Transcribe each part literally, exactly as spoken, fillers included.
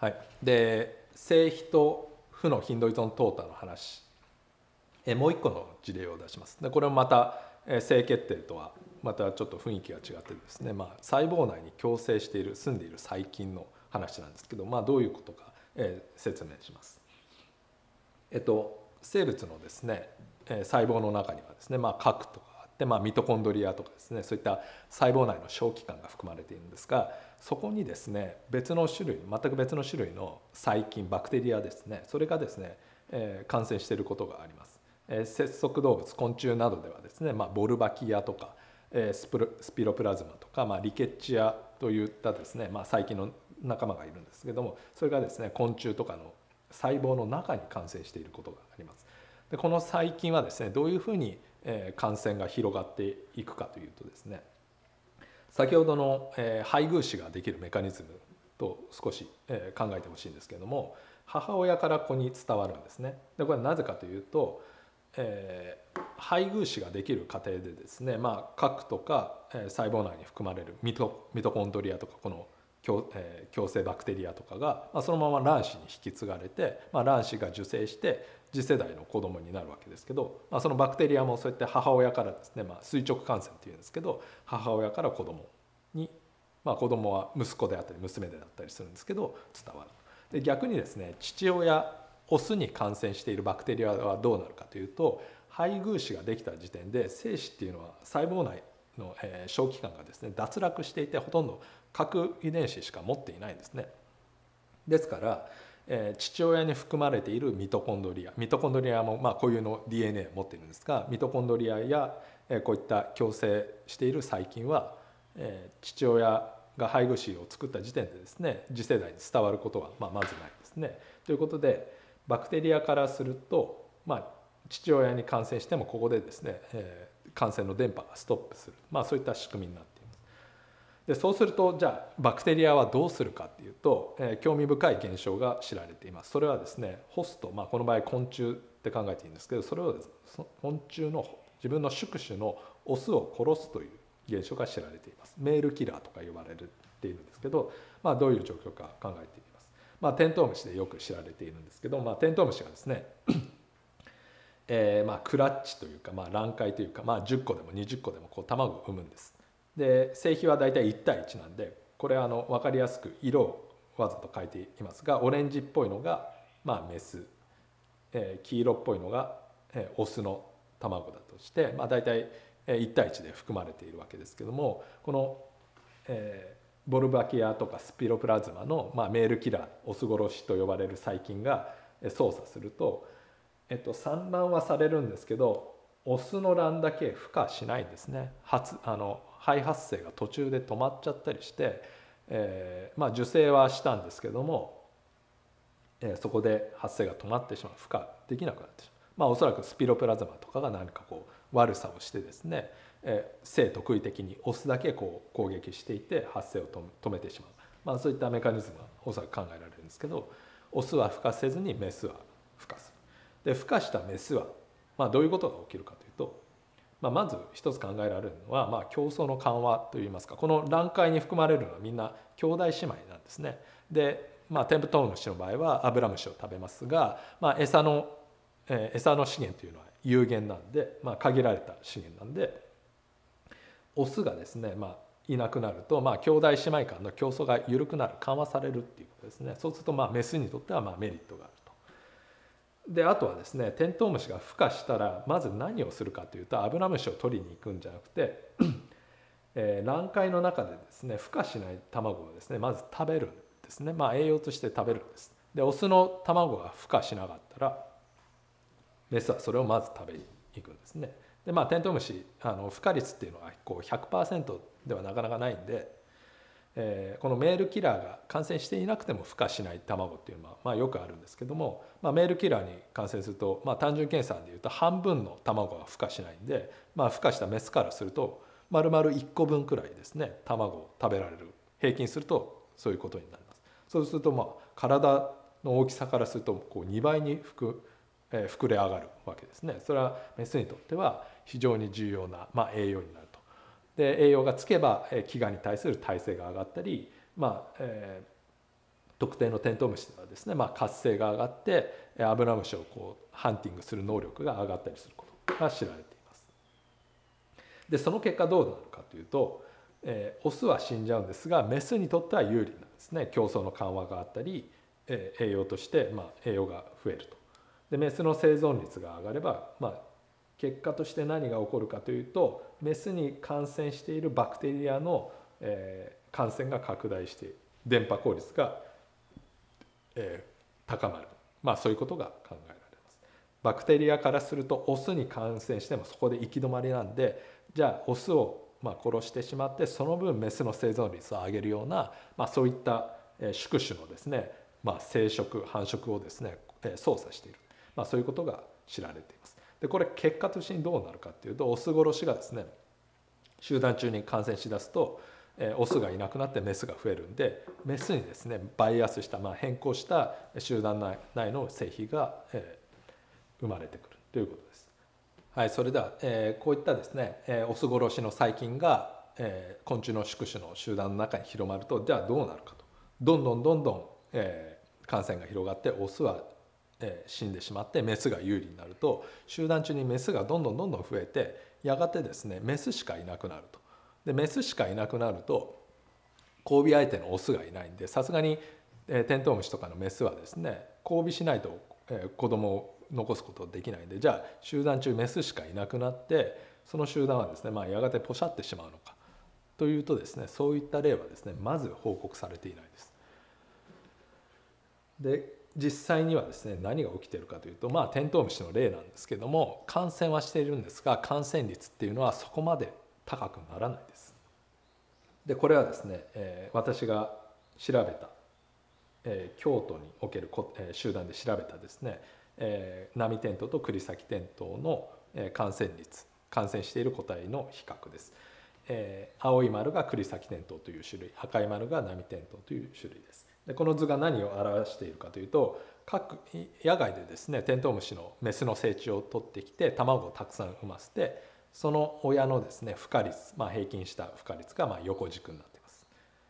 はい、で性比と負の頻度依存淘汰の話、えもう一個の事例を出します。でこれもまた、え性決定とはまたちょっと雰囲気が違ってですね、まあ、細胞内に共生している住んでいる細菌の話なんですけど、まあ、どういうことか、えー、説明します。えっと生物のですね、えー、細胞の中にはですね、まあ、核とかあって、まあ、ミトコンドリアとかですね、そういった細胞内の小器官が含まれているんですが、そこにですね別の種類全く別の種類の細菌バクテリアですね、それがですね、えー、感染していることがあります。えー、節足動物昆虫などではですね、まあ、ボルバキアとか、えー、スプルスピロプラズマとか、まあ、リケッチアといったですね、まあ、細菌の仲間がいるんですけども、それがですね昆虫とかの細胞の中に感染していることがあります。でこの細菌はですねどういうふうに感染が広がっていくかというとですね、先ほどの配偶子ができるメカニズムと少し考えてほしいんですけれども、母親から子に伝わるんですね。でこれはなぜかというと、えー、配偶子ができる過程でですね、まあ、核とか細胞内に含まれるミト、ミトコンドリアとかこの共,、えー、共生バクテリアとかが、まあ、そのまま卵子に引き継がれて、まあ、卵子が受精して次世代の子供になるわけですけど、まあ、そのバクテリアもそうやって母親からですね、まあ、垂直感染っていうんですけど、母親から子供に、まあ、子供は息子であったり娘であったりするんですけど伝わる。で逆にですね父親オスに感染しているバクテリアはどうなるかというと、配偶子ができた時点で精子っていうのは細胞内の小器官がですね脱落していて、ほとんど核遺伝子しか持っていないんですね。ですから、えー、父親に含まれているミトコンドリアミトコンドリアもまあ固有の ディーエヌエー を持っているんですが、ミトコンドリアや、えー、こういった共生している細菌は、えー、父親が配偶子を作った時点でですね次世代に伝わることはまあまずないですね。ということでバクテリアからすると、まあ、父親に感染してもここでですね、えー、感染の電波がストップする、まあ、そういった仕組みになっています。でそうするとじゃあバクテリアはどうするかっていうと、えー、興味深い現象が知られています。それはですねホスト、まあ、この場合昆虫って考えていいんですけど、それをです、ね、昆虫の自分の宿主のオスを殺すという現象が知られています。メールキラーとか呼ばれているんですけど、まあ、どういう状況か考えています。まあ、テントウムシでよく知られているんですけど、まあ、テントウムシがですねえーまあ、クラッチというか、まあ、卵塊というか、まあ、じゅっこでもにじゅっこでもこう卵を産むんです。で性比はだいたいいち対いちなんで、これはあの分かりやすく色をわざと書いていますが、オレンジっぽいのがまあメス、えー、黄色っぽいのが、えー、オスの卵だとして、まあ、だいたいいち対いちで含まれているわけですけども、この、えー、ボルバキアとかスピロプラズマの、まあ、メールキラーオス殺しと呼ばれる細菌が操作すると、えっと、産卵はされるんですけど、オスの卵だけ孵化しないんですね。発あの肺発生が途中で止まっちゃったりして、えーまあ、受精はしたんですけども、えー、そこで発生が止まってしまう、孵化できなくなってしまう。まあ、おそらくスピロプラズマとかが何かこう悪さをしてですね、えー、性特異的にオスだけこう攻撃していて発生を止めてしまう、まあ、そういったメカニズムはおそらく考えられるんですけど、オスは孵化せずにメスは孵化する。で孵化したメスは、まあ、どういうことが起きるかというと、まあ、まず一つ考えられるのは、まあ、競争の緩和といいますか、この卵塊に含まれるのはみんな兄弟姉妹なんですね。で、まあ、テントウムシの場合はアブラムシを食べますが、まあ、餌の、えー、餌の資源というのは有限なんで、まあ、限られた資源なんで、オスがですね、まあ、いなくなると、まあ、兄弟姉妹間の競争が緩くなる、緩和されるっていうことですね。そうするとまあメスにとってはまあメリットがあると。であとはですね、テントウムシが孵化したらまず何をするかというと、アブラムシを取りに行くんじゃなくて、えー、卵塊の中でですね孵化しない卵をですねまず食べるんですね。まあ栄養として食べるんです。でオスの卵が孵化しなかったらメスはそれをまず食べに行くんですね。でまあテントウムシあの孵化率っていうのはこう ひゃくパーセント ではなかなかないんで、えー、このメールキラーが感染していなくても孵化しない卵っていうのはまあよくあるんですけども、まあ、メールキラーに感染すると、まあ、単純計算でいうと半分の卵が孵化しないんで、まあ、孵化したメスからすると丸々いっこぶんくらいですね卵を食べられる、平均するとそういうことになります。そうするとまあ体の大きさからするとこうにばいに膨えー、膨れ上がるわけですね。それはメスにとっては非常に重要な、まあ、栄養になると。で栄養がつけば飢餓に対する耐性が上がったり、まあえー、 特定のテントウムシではですね、まあ、活性が上がってアブラムシをこうハンティングする能力が上がったりすることが知られています。でその結果どうなるかというと、えー、オスは死んじゃうんですがメスにとっては有利なんですね。競争の緩和があったり、えー、栄養として、まあ、栄養が増えると。でメスの生存率が上がれば、まあ、結果として何が起こるかというとメスに感染しているバクテリアの、えー、感染が拡大して伝播効率がえー、高まる、まあ、そういうことが考えられます。バクテリアからするとオスに感染してもそこで行き止まりなんで、じゃあオスをまあ殺してしまってその分メスの生存率を上げるような、まあ、そういった宿主のですね、まあ、生殖繁殖をですね操作している、まあ、そういうことが知られています。でこれ結果としてどうなるかっていうと、オス殺しがですね集団中に感染しだすとオスがいなくなってメスが増えるんで、メスにですねバイアスした、まあ、変更した集団内の性比が生まれてくるということです。はい、それでは、えー、こういったですね、えー、オス殺しの細菌が、えー、昆虫の宿主の集団の中に広まると、じゃあどうなるかと。どんどんどんどん、えー、感染が広がってオスは、えー、死んでしまってメスが有利になると、集団中にメスがどんどんどんどん増えて、やがてですねメスしかいなくなると。でメスしかいなくなると交尾相手のオスがいないんで、さすがに、えー、テントウムシとかのメスはですね交尾しないと、えー、子供を残すことできないんで、じゃあ集団中メスしかいなくなってその集団はですね、まあ、やがてポシャってしまうのかというとですね、そういった例はですねまず報告されていないです。で実際にはですね何が起きているかというと、まあテントウムシの例なんですけども、感染はしているんですが感染率っていうのはそこまで高くならないです。でこれはですね、えー、私が調べた、えー、京都におけるこ、えー、集団で調べたですね、えー、波テントウと栗崎テントウの、えー、感染率、感染している個体の比較です。えー、青い丸が栗崎テントウという種類、赤い丸が波テントウという種類です。でこの図が何を表しているかというと、各野外でですねテントウムシのメスの成虫を取ってきて卵をたくさん産ませて、その親のですね孵化率、まあ、平均した孵化率がまあ横軸になっています。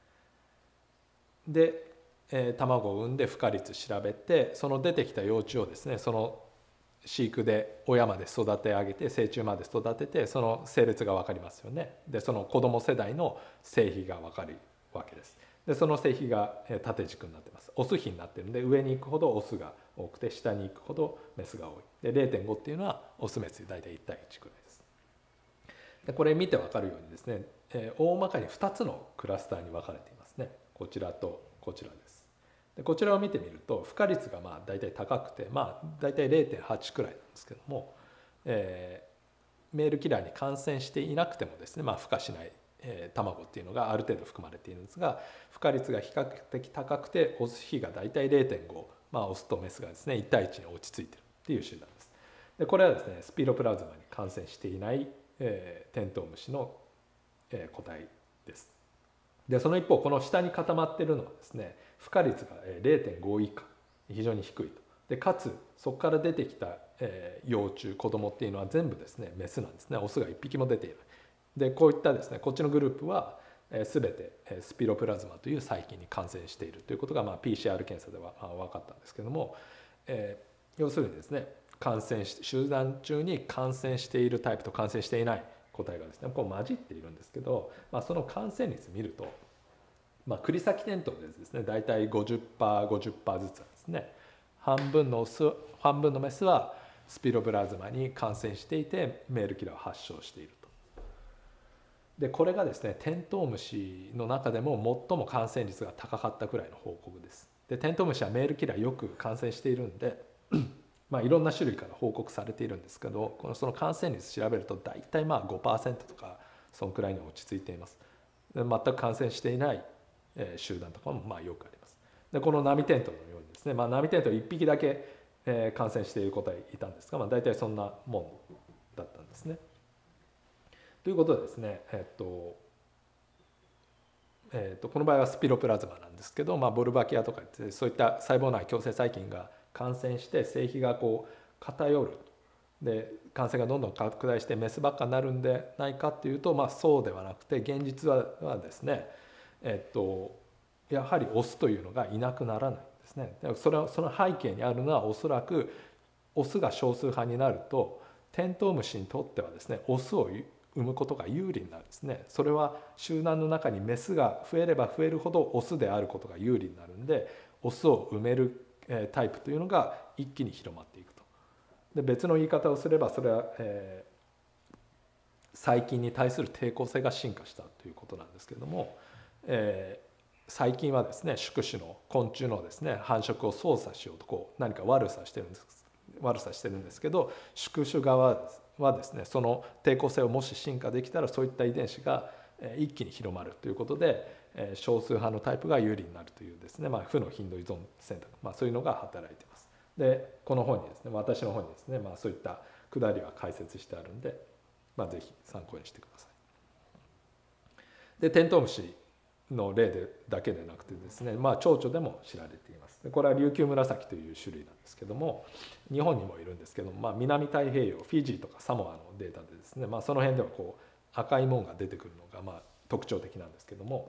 で、えー、卵を産んで孵化率調べて、その出てきた幼虫をですねその飼育で親まで育て上げて成虫まで育てて、その性別が分かりますよね。でその子供世代の性比が分かるわけです。でその性比が縦軸になってます。オス比になってるんで、上に行くほどオスが多くて下に行くほどメスが多い。で れいてんご っていうのはオスメスで大体いち対いちくらいです。でこれ見て分かるようにですね、えー、大まかにふたつのクラスターに分かれていますね。こちらとこちらです。でこちらを見てみると孵化率がまあ大体高くて、まあ大体 れいてんはち くらいなんですけども、えー、メールキラーに感染していなくてもですね、まあ、孵化しない、えー、卵っていうのがある程度含まれているんですが、孵化率が比較的高くてオス比が大体 れいてんご、まあ、オスとメスがですねいち対いちに落ち着いているっていう集団です。でこれはですねスピロプラズマに感染していないえー、テントウムシの、えー、個体です。でその一方この下に固まっているのはですね孵化率が れいてんご 以下、非常に低いと。でかつそこから出てきた、えー、幼虫子供っていうのは全部ですねメスなんですね。オスがいっぴきも出ている。でこういったですねこっちのグループは、えー、全てスピロプラズマという細菌に感染しているということが、まあ、ピーシーアール 検査では、まあ、分かったんですけども、えー、要するにですね感染し集団中に感染しているタイプと感染していない個体がですねこう混じっているんですけど、まあ、その感染率見ると、まあ、栗崎テントウでですね大体 ごじゅっパーセントごじゅっパーセント ずつなんですね。半分のオス半分のメスはスピロプラズマに感染していてメールキラーを発症していると。でこれがですねテントウムシの中でも最も感染率が高かったくらいの報告です。でテントウムシはメールキラーよく感染しているんでまあ、いろんな種類から報告されているんですけど、このその感染率調べると大体まあ ごパーセント とかそのくらいに落ち着いています。で全く感染していない集団とかもまあよくあります。でこの波テントウのようにですね、まあ、波テントウいっぴきだけ感染している個体いたんですが、まあ、大体そんなもんだったんですね。ということでですね、えっとえっとこの場合はスピロプラズマなんですけど、まあ、ボルバキアとかそういった細胞内共生細菌が感染して性比がこう偏る。で感染がどんどん拡大してメスばっかになるんでないかっていうと、まあ、そうではなくて現実ははですね、えっと、 やはりオスというのがいなくならないんですね。それはその背景にあるのはおそらくオスが少数派になるとテントウムシにとってはですねオスを産むことが有利になるんですね。それは集団の中にメスが増えれば増えるほどオスであることが有利になるんで、オスを産めるタイプというのが一気に広まっていくと。で別の言い方をすればそれは、えー、細菌に対する抵抗性が進化したということなんですけれども、えー、細菌はですね宿主の昆虫のですね繁殖を操作しようとこう何か悪さしてるんです悪さしてるんですけど、宿主側はですねその抵抗性をもし進化できたらそういった遺伝子が一気に広まるということで少数派のタイプが有利になるというですね、まあ、負の頻度依存選択、まあ、そういうのが働いています。でこの本にですね私の本にですね、まあ、そういったくだりは解説してあるんで、まあ、ぜひ参考にしてください。でテントウムシの例でだけでなくてですね、まあ、蝶々でも知られています。でこれは琉球紫という種類なんですけども、日本にもいるんですけども、まあ、南太平洋フィジーとかサモアのデータでですね、まあ、その辺ではこう赤い門が出てくるのがまあ特徴的なんですけども、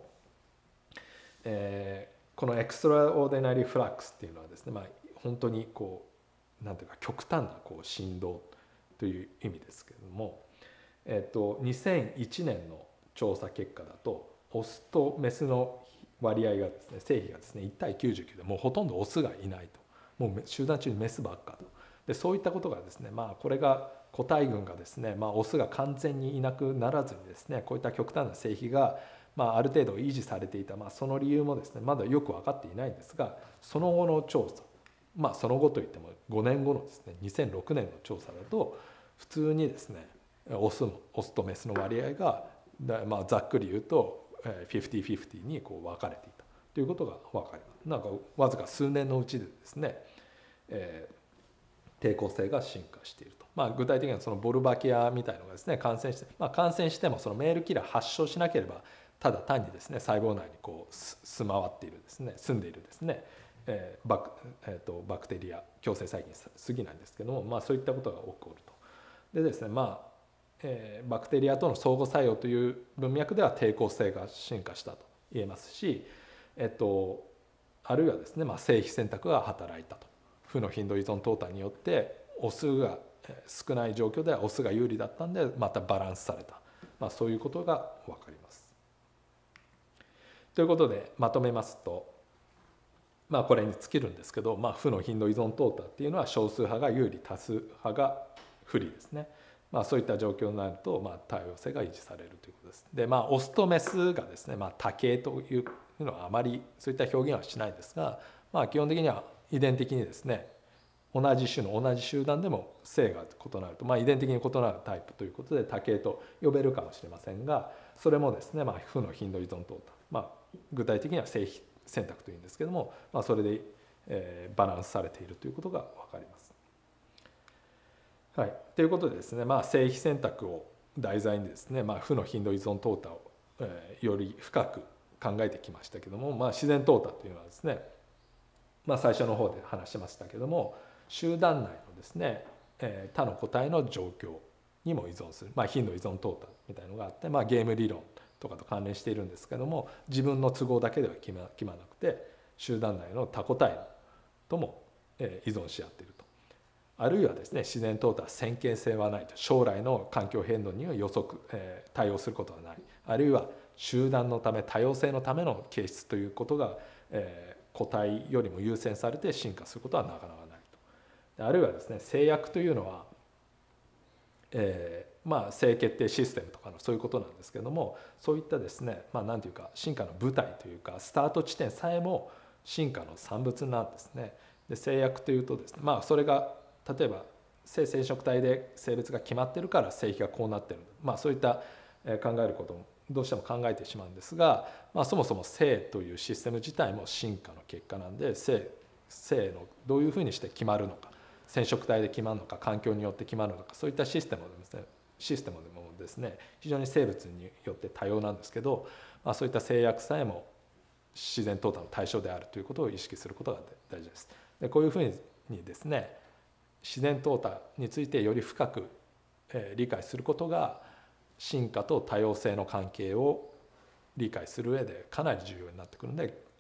えー、このエクストラオーディナリーフラックスっていうのはですね、まあ、本当にこうなんていうか極端なこう振動という意味ですけれども、えー、とにせんいちねんの調査結果だとオスとメスの割合がですね成比がですねいち対きゅうじゅうきゅうでもうほとんどオスがいないと、もう集団中にメスばっかと。でそういったことがですね、まあ、これが個体群がですね、まあ、オスが完全にいなくならずにですねこういった極端な成比がまあある程度維持されていた、まあ、その理由もですねまだよく分かっていないんですが、その後の調査、まあその後といってもごねんごのですねにせんろくねんの調査だと普通にですねオスのオスとメスの割合がまあざっくり言うとフィフティフィフティにこう分かれていたということが分かります。なんかわずか数年のうちでですね、えー、抵抗性が進化していると。まあ、具体的にはそのボルバキアみたいなのがですね感染して、まあ、感染してもそのメールキラー発症しなければただ単にですね細胞内にこう住まわっているですね住んでいるですね、えーバクえー、とバクテリア共生細菌に過ぎないんですけども、まあ、そういったことが起こると。でですねまあえー、バクテリアとの相互作用という文脈では抵抗性が進化したと言えますし、えっと、あるいはですね、まあ、性比選択が働いたと。負の頻度依存淘汰によってオスが少ない状況ではオスが有利だったんでまたバランスされた、まあ、そういうことが分かります。ということでまとめますと、まあ、これに尽きるんですけど、まあ、負の頻度依存淘汰っていうのは少数派が有利多数派が不利ですね。まあ、そういった状況になると、まあ、多様性が維持されるということです。でまあオスとメスがですね、まあ、多形というのはあまりそういった表現はしないですが、まあ、基本的には遺伝的にですね同じ種の同じ集団でも性が異なると、まあ、遺伝的に異なるタイプということで多形と呼べるかもしれませんが、それもですね、まあ、負の頻度依存淘汰、まあ、具体的には性比選択というんですけども、まあ、それで、えー、バランスされているということが分かります。はい、ということでですね、まあ、性比選択を題材にですね、まあ、負の頻度依存淘汰を、えー、より深く考えてきましたけども、まあ、自然淘汰というのはですね、まあ、最初の方で話しましたけども集団内のですね、えー、他の個体の状況にも依存する、まあ、頻度依存淘汰みたいなのがあって、まあ、ゲーム理論とかと関連しているんですけども、自分の都合だけでは決ま決まなくて集団内の他個体とも依存し合っていると。あるいはですね自然淘汰は先見性はないと、将来の環境変動には予測、えー、対応することはない、あるいは集団のため多様性のための形質ということが、えー、個体よりも優先されて進化することはなかなかないと。あるいはですね制約というのは、えー、まあ性決定システムとかのそういうことなんですけれども、そういったですねまあ何ていうか進化の舞台というかスタート地点さえも進化の産物なんですね。で制約というとですねまあそれが例えば性染色体で性別が決まってるから性比がこうなってる、まあ、そういった考えることもどうしても考えてしまうんですが、まあ、そもそも性というシステム自体も進化の結果なんで、性性のどういうふうにして決まるのか、染色体で決まるのか環境によって決まるのか、そういったシステムでですねシステムでもですね非常に生物によって多様なんですけど、まあ、そういった制約さえも自然淘汰の対象であるということを意識することが大事です。でこういうふうにですね自然淘汰についてより深く理解することが進化と多様性の関係を理解する上でかなり重要になってくるので、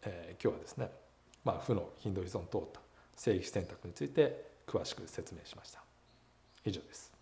えー、今日はですね、まあ、負の頻度依存淘汰正義選択について詳しく説明しました。以上です。